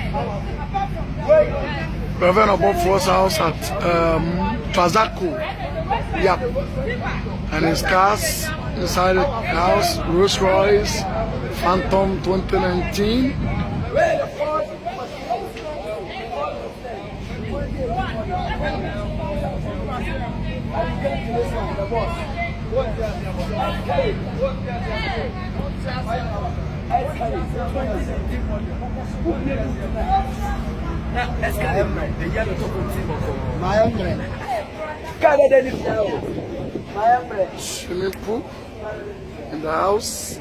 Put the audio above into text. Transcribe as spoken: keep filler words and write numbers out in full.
Reverend Obofo's house at um, Trazaco. Yep. And his cars inside the house, Rolls Royce Phantom twenty nineteen. Swimming pool in the house.